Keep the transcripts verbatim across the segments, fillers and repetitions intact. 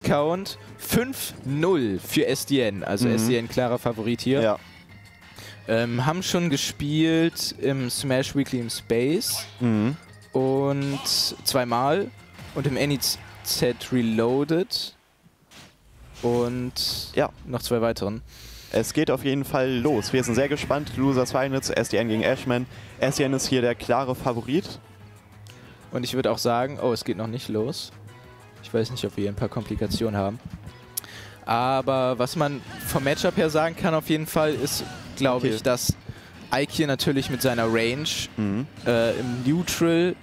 Count fünf null für S D N. Also Mhm. S D N klarer Favorit hier. Ja. Ähm, haben schon gespielt im Smash Weekly im Space Mhm. und zweimal und im N E Z Reloaded und Ja. noch zwei weiteren. Es geht auf jeden Fall los. Wir sind sehr gespannt. Losers Finals, S D N gegen Ashman. S D N ist hier der klare Favorit. Und ich würde auch sagen, oh, es geht noch nicht los. Ich weiß nicht, ob wir hier ein paar Komplikationen haben. Aber was man vom Matchup her sagen kann auf jeden Fall ist, glaube Okay. ich, dass Ike hier natürlich mit seiner Range Mhm. äh, im Neutral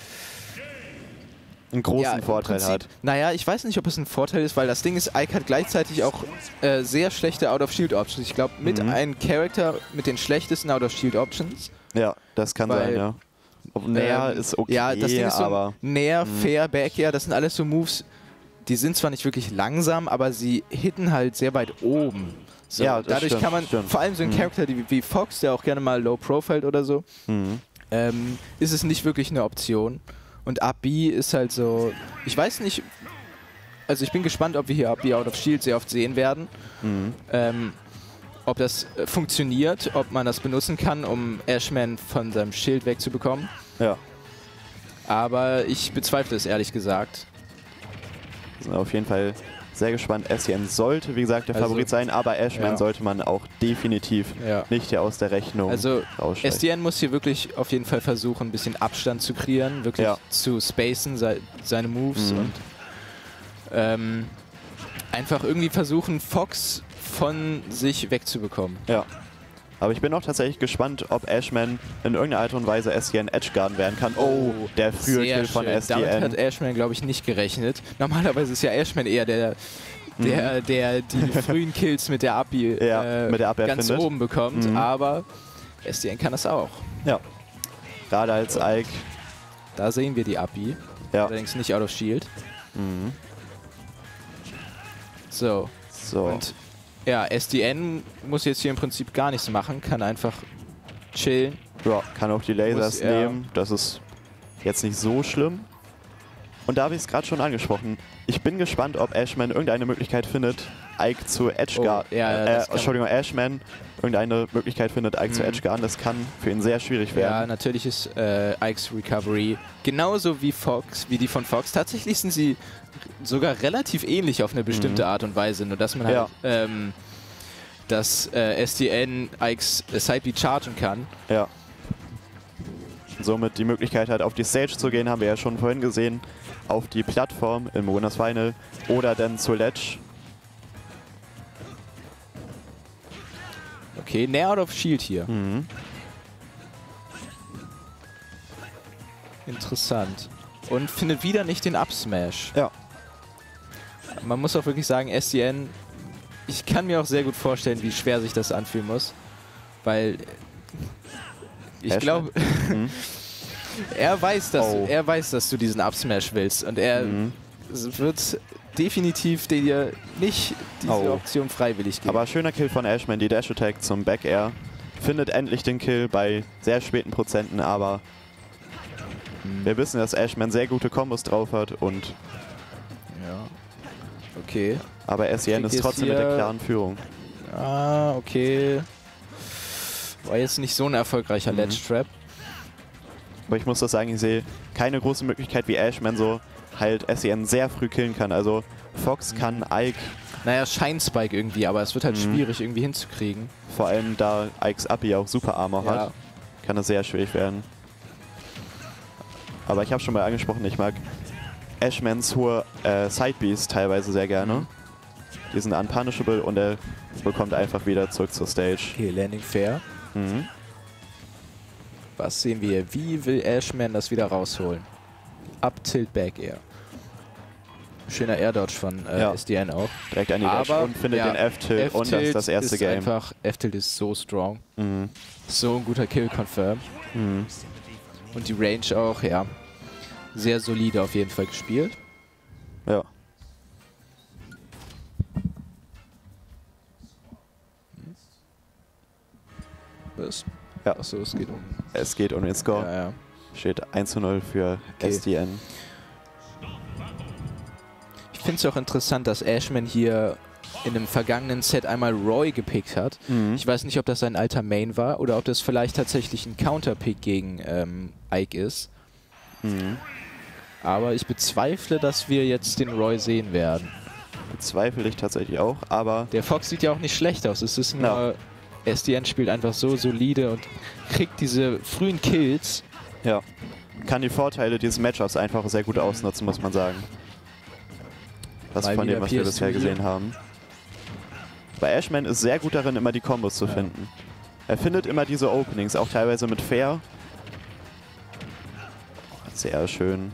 Einen großen ja, im Vorteil Prinzip, hat. Naja, ich weiß nicht, ob es ein Vorteil ist, weil das Ding ist, Ike hat gleichzeitig auch äh, sehr schlechte Out-of-Shield-Options. Ich glaube, mit Mhm. einem Charakter mit den schlechtesten Out-of-Shield-Options. Ja, das kann Weil, sein, ja. Ob näher Ähm, ist okay, ja, das Ding ist so aber näher, Mhm. fair, back, ja, das sind alles so Moves, die sind zwar nicht wirklich langsam, aber sie hitten halt sehr weit oben. So, Ja, das dadurch stimmt, kann man, stimmt. vor allem so ein Mhm. Charakter wie, wie Fox, der auch gerne mal low profiled oder so, Mhm. ähm, ist es nicht wirklich eine Option. Und Up B ist halt so, ich weiß nicht, also ich bin gespannt, ob wir hier Up B Out of Shield sehr oft sehen werden. Mhm. Ähm, ob das äh, funktioniert, ob man das benutzen kann, um Ashman von seinem Schild wegzubekommen. Ja, Aber ich bezweifle es ehrlich gesagt. sind auf jeden Fall sehr gespannt. S D N sollte, wie gesagt, der Also, Favorit sein, aber Ashman ja. sollte man auch definitiv Ja. nicht hier aus der Rechnung Also rausstreichen. S D N muss hier wirklich auf jeden Fall versuchen, ein bisschen Abstand zu kreieren, wirklich Ja. zu spacen, se seine Moves Mhm. und ähm, einfach irgendwie versuchen, Fox von sich wegzubekommen. Ja. Aber ich bin auch tatsächlich gespannt, ob Ashman in irgendeiner Art und Weise S D N Edgeguarden werden kann. Oh, der frühe Sehr Kill von schön. S D Damit N. hat Ashman, glaube ich, nicht gerechnet. Normalerweise ist ja Ashman eher der, der, der die frühen Kills mit der Abi Mhm. Ja, äh, mit der Abi ganz findet. oben bekommt, Mhm. aber S D N kann das auch. Ja. Gerade als Ike. Da sehen wir die Abi, Ja. allerdings nicht out of shield. Mhm. So, So. und ja, S D N muss jetzt hier im Prinzip gar nichts machen, kann einfach chillen. Ja, kann auch die Lasers Muss, ja. nehmen. Das ist jetzt nicht so schlimm. Und da habe ich es gerade schon angesprochen. Ich bin gespannt, ob Ashman irgendeine Möglichkeit findet, Ike zu Edgeguard. Oh, ja, ja, äh, das kann- Entschuldigung, Ashman irgendeine Möglichkeit findet, Ike zu Mhm. Edgeguarden. Das kann für ihn sehr schwierig Ja, werden. natürlich ist äh, Ikes Recovery genauso wie Fox, wie die von Fox. Tatsächlich sind sie sogar relativ ähnlich auf eine bestimmte Mhm. Art und Weise, nur dass man Ja. halt ähm, dass äh, S D N Ikes äh, Side B chargen kann. Ja. Somit die Möglichkeit hat, auf die Stage zu gehen, haben wir ja schon vorhin gesehen. Auf die Plattform im Winners Final oder dann zur Ledge. Okay, näher out of shield hier. Mhm. Interessant. Und findet wieder nicht den Up-Smash. Ja. Man muss auch wirklich sagen, S D N, ich kann mir auch sehr gut vorstellen, wie schwer sich das anfühlen muss. Weil ich Ashman? glaube, Mhm. er weiß, dass Oh. er weiß, dass du diesen Up-Smash willst. Und er Mhm. wird definitiv dir nicht diese Oh. Option freiwillig geben. Aber schöner Kill von Ashman, die Dash Attack zum Back Air. Findet endlich den Kill bei sehr späten Prozenten, aber Hm. wir wissen, dass Ashman sehr gute Kombos drauf hat und ja. Okay. aber S D N Kriegt ist jetzt trotzdem mit der hier- klaren Führung. Ah, okay. War jetzt nicht so ein erfolgreicher Mhm. Ledge Trap. Aber ich muss das sagen, ich sehe keine große Möglichkeit, wie Ashman so halt S D N sehr früh killen kann. Also Fox kann Ike, Naja, Shine-Spike irgendwie, aber es wird halt Mhm. schwierig irgendwie hinzukriegen. vor allem da Ikes Abi auch super Armor Ja. hat, kann das sehr schwierig werden. Aber ich habe schon mal angesprochen, ich mag Ashmans hohe äh, Side-Bs teilweise sehr gerne. Mhm. Die sind unpunishable und er bekommt einfach wieder zurück zur Stage. Okay, Landing Fair. Mhm. Was sehen wir? Wie will Ashman das wieder rausholen? Up Tilt Back Air. Schöner Air Dodge von äh, Ja. S D N auch. Direkt an die Dash Aber und findet ja, den F-Tilt und das ist das erste ist Game. Einfach, F-Tilt ist so strong. Mhm. So ein guter Kill confirm. Mhm. Und die Range auch, ja. Sehr solide auf jeden Fall gespielt. Ja. Was? Ja. Achso, es geht um. Es geht um den Score. Ja, ja. Steht eins zu null für Okay. S D N. Ich finde es auch interessant, dass Ashman hier in einem vergangenen Set einmal Roy gepickt hat. Mhm. Ich weiß nicht, ob das sein alter Main war oder ob das vielleicht tatsächlich ein Counterpick gegen ähm, Ike ist. Mhm. Aber ich bezweifle, dass wir jetzt den Roy sehen werden. Bezweifle ich tatsächlich auch, aber Der Fox sieht ja auch nicht schlecht aus. Es ist nur, Ja. S D N spielt einfach so solide und kriegt diese frühen Kills. ja, kann die Vorteile dieses Matchups einfach sehr gut ausnutzen, muss man sagen. Das Mal von wieder dem, was wir P S bisher zwei. gesehen haben. Bei Ashman ist sehr gut darin, immer die Kombos zu Ja. finden. Er findet immer diese Openings, auch teilweise mit Fair. Sehr schön.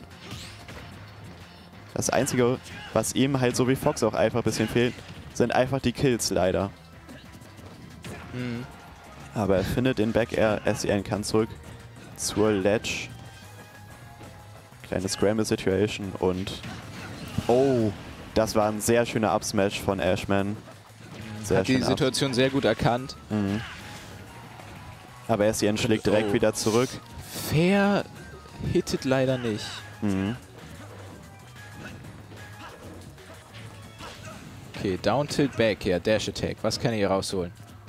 Das Einzige, was ihm halt so wie Fox auch einfach ein bisschen fehlt, sind einfach die Kills leider. Mhm. Aber er findet den Back Air, S E N kann zurück zur Ledge. Kleine Scramble-Situation und... Oh, das war ein sehr schöner Up-Smash von Ashman. Sehr Hat die schön up. Situation sehr gut erkannt. Mhm. Aber S E N schlägt direkt Oh. wieder zurück. Fair hittet leider nicht. Mhm. Okay, Down Tilt Back hier, Dash Attack. Was kann er hier rausholen?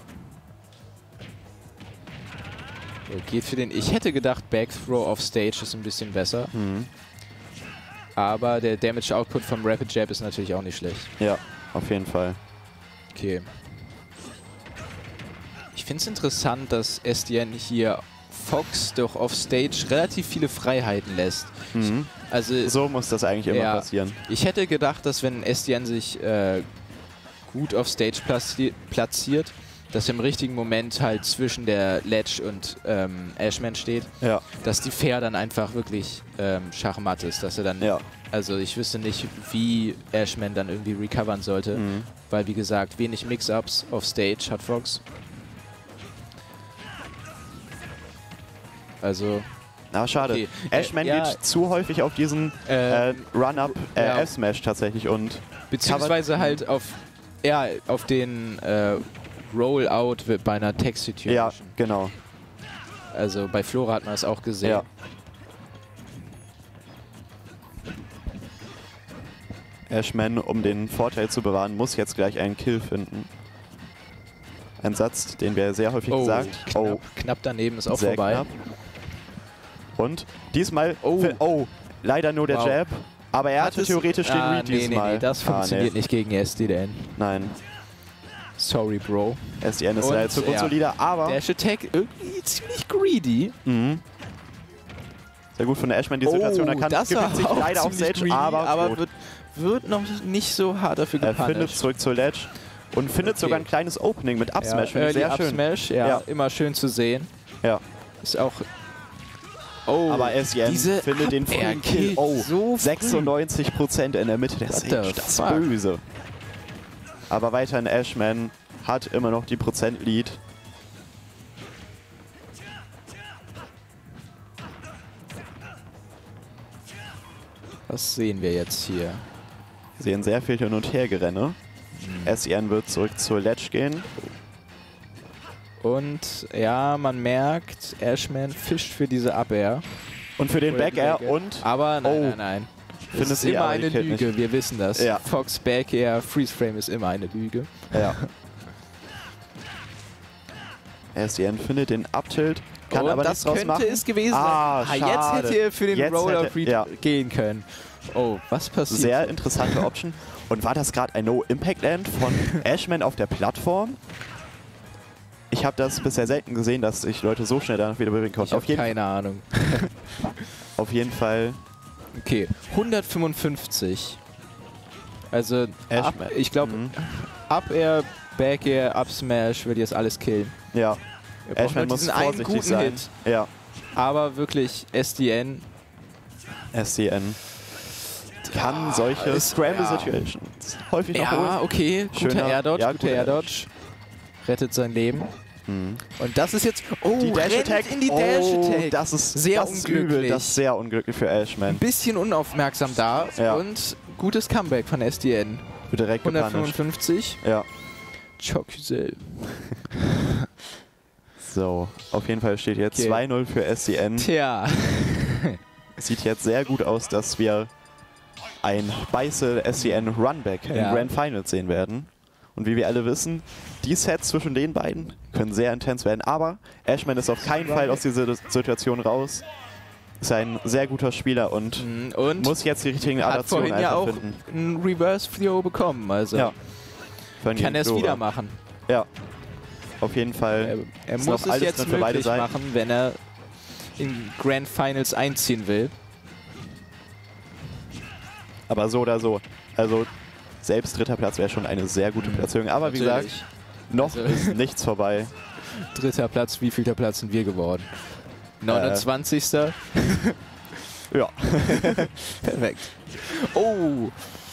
So, geht für den... Ich hätte gedacht, Back Throw auf Stage ist ein bisschen besser. Mhm. Aber der Damage Output vom Rapid Jab ist natürlich auch nicht schlecht. Ja, auf jeden Fall. Okay. Ich finde es interessant, dass S D N hier Fox doch auf Stage relativ viele Freiheiten lässt. Mhm. Also So muss das eigentlich immer Ja. passieren. ich hätte gedacht, dass wenn S D N sich äh, gut auf Stage platzi platziert, dass im richtigen Moment halt zwischen der Ledge und ähm, Ashman steht, Ja, dass die Fair dann einfach wirklich ähm, Schachmatt ist, dass er dann, ja. also ich wüsste nicht, wie Ashman dann irgendwie recovern sollte, Mhm. weil wie gesagt, wenig Mix-Ups auf Stage hat Fox. Also, Aber schade. Okay. Ashman Äh, ja. geht zu häufig auf diesen äh, äh, Run-Up äh, ja. F-Smash tatsächlich und beziehungsweise halt auf, ja, auf den äh, Rollout bei einer ja, Tech-Situation. genau. Also bei Flora hat man das auch gesehen. Ja. Ashman, um den Vorteil zu bewahren, muss jetzt gleich einen Kill finden. Ein Satz, den wir sehr häufig Oh, gesagt knapp, Oh, knapp daneben ist auch sehr vorbei. knapp. Und diesmal, Oh. fi- oh, leider nur der Wow. Jab. Aber er hatte Hat es- theoretisch den ah, Read nee, diesmal. Nee, nee, das Ah, funktioniert nee. nicht gegen S D N. Nein, Sorry, Bro. S D N ist Und, leider zu ja. grundsolider, aber Dash Attack irgendwie ziemlich greedy. mhm. sehr gut von der Ashman die Situation erkannt. Oh, das war Gewinnt sich auch leider auf ziemlich Stage, greedy, aber, aber tot. wird, wird noch nicht so hart dafür Er findet gepunished. zurück zur Ledge und findet Okay. sogar ein kleines Opening mit Up-Smash. Ja, Finde ich Early sehr schön. Up-Smash, ja, Ja. immer schön zu sehen. Ja. Ist auch... Oh, Aber S E N diese findet den Up-Air frühen Kill. killt Oh, so früh. sechsundneunzig Prozent in der Mitte der What the Stage. Das ist fuck? böse. Aber weiterhin Ashman hat immer noch die Prozent-Lead. Was sehen wir jetzt hier? Wir sehen sehr viel Hin- und Hergerenne. Mhm. S E N wird zurück zur Ledge gehen. Und ja, man merkt, Ashman fischt für diese Up-Air. Und für den Oder Back die Air Back Air. und... Aber nein, Oh. nein, nein. Das Findest ist du, immer aber eine die killt Lüge, nicht. wir wissen das. Ja. Fox Back Air, Freeze Frame ist immer eine Lüge. Ja. S E N findet den Up-Tilt, kann Und aber das nichts draus könnte machen. es gewesen Ah, sein. Ah, jetzt schade. hätte er für den Jetzt Roll-Up hätte- ja. gehen können. Oh, was passiert? Sehr interessante Option. Und war das gerade ein No-Impact-Land von Ashman auf der Plattform? Ich habe das bisher selten gesehen, dass sich Leute so schnell danach wieder bewegen konnten. Ich habe Auf, jeden- keine Ahnung. auf jeden Fall. Okay, hundertfünfundfünfzig. Also, up, Ashman. ich glaube, Mhm. Up Air, Back Air, Up Smash würde jetzt alles killen. Ja, Wir brauchen Ashman nur muss diesen einen vorsichtig guten sein. Hit. Ja, Aber wirklich, S D N S E N kann solche ist- Scramble-Situations häufig noch Ja, holen. okay, guter Schöner- Air Dodge, ja, guter guter Air Dodge. Rettet sein Leben. Mhm. Und das ist jetzt... Oh, Die Dash rennt Attack. in die oh, Dash Attack. das ist Sehr das ist unglücklich. Übel, das ist sehr unglücklich für Ashman. Ein bisschen unaufmerksam da. Ja. Und gutes Comeback von S D N. Wird direkt gepunished. hundertfünfundfünfzig. Ja. Choküsel. So, auf jeden Fall steht jetzt Okay. zwei null für S E N. Tja. Sieht jetzt sehr gut aus, dass wir ein Bicel S E N Runback Ja. im Grand Finals sehen werden. Und wie wir alle wissen, die Sets zwischen den beiden können sehr intens werden. Aber Ashman ist auf keinen Fall aus dieser Situation raus. Ist ein sehr guter Spieler und, Und muss jetzt die richtigen hat Adaptionen vorhin ja einfach auch finden. einen Reverse Throw bekommen. Also Ja. kann er es wieder machen. Ja, auf jeden Er, Fall. er ist muss noch es alles jetzt drin für beide möglich Seiten. machen, wenn er in Grand Finals einziehen will. Aber so oder so. Also selbst dritter Platz wäre schon eine sehr gute Platzierung. Aber wie Natürlich. gesagt, noch Also- ist nichts vorbei. Dritter Platz, wie vielter Platz sind wir geworden? neunundzwanzigster Ja. Perfekt. Oh!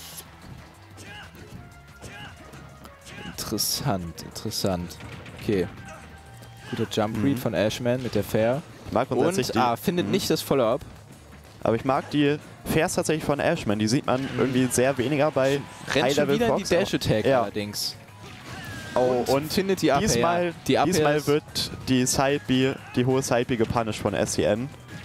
Interessant, interessant. Okay. Guter Jump Read Mhm. von Ashman mit der Fair. Ich mag grundsätzlich Und die, ah, findet Mhm. nicht das Follow-up. Aber ich mag die Fairs tatsächlich von Ashman. Die sieht man irgendwie sehr weniger bei Rennt schon High-Level wieder in die Fox. Dash Attack Ja. allerdings. Oh, und findet die Up diesmal, Air. Die Up Air diesmal ist- wird die Side B, die hohe Side B gepunished von S E N.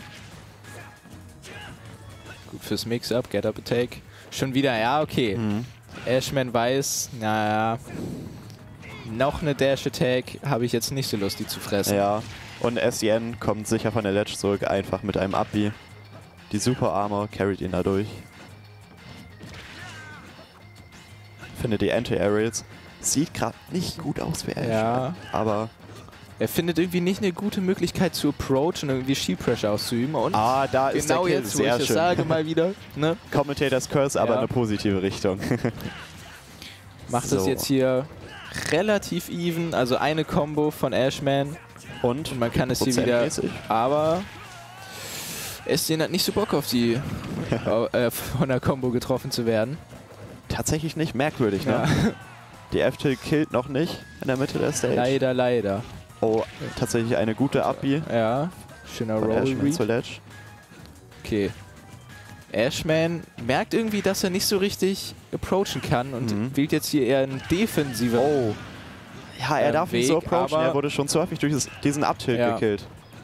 Gut fürs Mix-Up, Get Up Attack. Schon wieder, ja, okay. Mhm. Ashman weiß, naja, noch eine Dash Attack habe ich jetzt nicht so Lust, die zu fressen. Ja, und S E N kommt sicher von der Ledge zurück, einfach mit einem Up-B. Die Super Armor carried ihn dadurch. Finde die Anti-Aerials. Sieht gerade nicht gut aus für Ashman. Ja. Aber, Er findet irgendwie nicht eine gute Möglichkeit zu approachen und irgendwie Shield Pressure auszuüben. Und ah, da ist der genau Kill. jetzt, wo ich Sehr das schön. sage, mal wieder, ne, Commentators Curse, aber Ja. eine positive Richtung. macht So. das jetzt hier relativ even. Also eine Combo von Ashman Und und man kann es hier wieder. prozentmäßig. Aber S D N hat nicht so Bock auf die äh, von der Combo getroffen zu werden. Tatsächlich nicht merkwürdig, ne? Ja. Die F-Till killt noch nicht in der Mitte der Stage. Leider, leider. Oh, tatsächlich eine gute Up-B Ja, schöner von Roll Ashman Read. zur Ledge. Okay. Ashman merkt irgendwie, dass er nicht so richtig approachen kann und Mhm. wählt jetzt hier eher einen defensiven. Oh. Ja, er Ähm, darf nicht so Weg, approachen. aber- Er wurde schon zu häufig durch das, diesen Up-Tilt Ja. gekillt.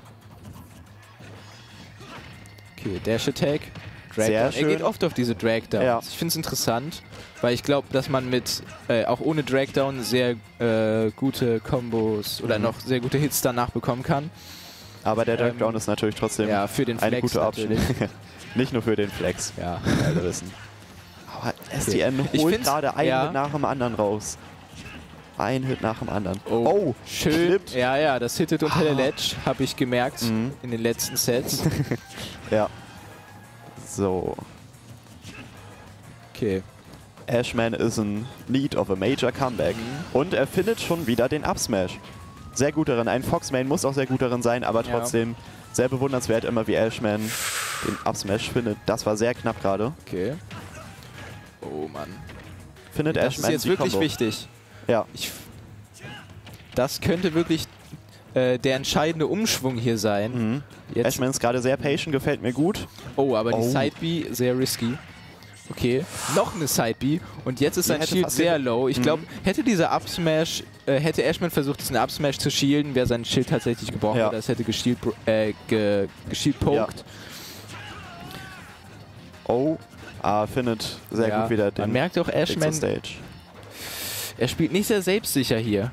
Okay, Dash Attack. Drag Sehr Down. Er schön. geht oft auf diese Dragdowns. Ja. Ich finde es interessant, weil ich glaube, dass man mit, äh, auch ohne Dragdown sehr äh, gute Kombos oder Mhm. noch sehr gute Hits danach bekommen kann. Aber der Duckdown Ähm, ist natürlich trotzdem Ja, für den eine Flex gute Option. natürlich. Nicht nur für den Flex, Ja. wie alle wissen. Aber S D N Ich holt find's- gerade einen ja. Hit nach dem anderen raus. Ein Hit nach dem anderen. Oh, schön. flippt. Ja, ja, das hittet unter der Ah. Ledge, habe ich gemerkt Mhm. in den letzten Sets. Ja. So. Okay. Ashman is in need of a major comeback. Mhm. Und er findet schon wieder den Up-Smash. Sehr gut darin. Ein Fox-Main muss auch sehr gut darin sein, aber Ja. trotzdem sehr bewundernswert, immer wie Ashman den Up-Smash findet. Das war sehr knapp gerade. Okay. Oh Mann. Findet Das Ashman ist jetzt die wirklich Combo. wichtig. Ja. Ich, das könnte wirklich äh, der entscheidende Umschwung hier sein. Mhm. Jetzt, Ashman ist gerade sehr patient, gefällt mir gut. oh, aber die Oh. Side B sehr risky. Okay, noch eine Side B und jetzt ist Die sein hätte Shield fast- sehr low. Ich Mhm. glaube, hätte dieser Up-Smash, äh, hätte Ashman versucht, diesen Up-Smash zu shielden, wäre sein Schild tatsächlich gebrochen Ja. oder es hätte geshield, äh, ge, geshield poked. Oh, ah, findet sehr Ja, gut wieder man den merkt auch, Weg zur Ashman, Stage. er spielt nicht sehr selbstsicher hier.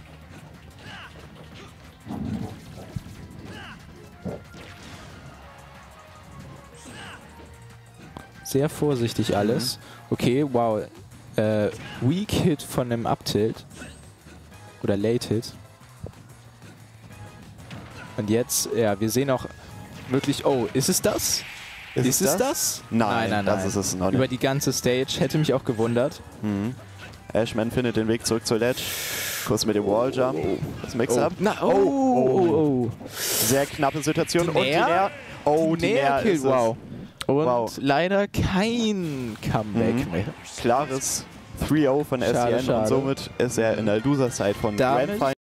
Sehr vorsichtig alles. Mhm. Okay, wow. Äh, Weak Hit von einem Up-Tilt. Oder Late Hit. Und jetzt, ja, wir sehen auch wirklich, oh, ist es das? Ist, Ist es das? Nein, Nein, nein, das nein. ist es noch Über nicht. die ganze Stage, hätte mich auch gewundert. Mhm. Ashman findet den Weg zurück zur Ledge. Kurz mit dem Walljump. Das Mix-Up. Na, oh, Oh, oh, oh. oh. Sehr knappe Situation. Die Und die Nair? Nair. Oh, die, Nair Nair Kill, ist es. wow. Und Wow. leider kein Comeback Mhm. mehr. Klares drei null von S Schade, D N und schade. somit ist er in der Loser-Side von Damit Grand Final.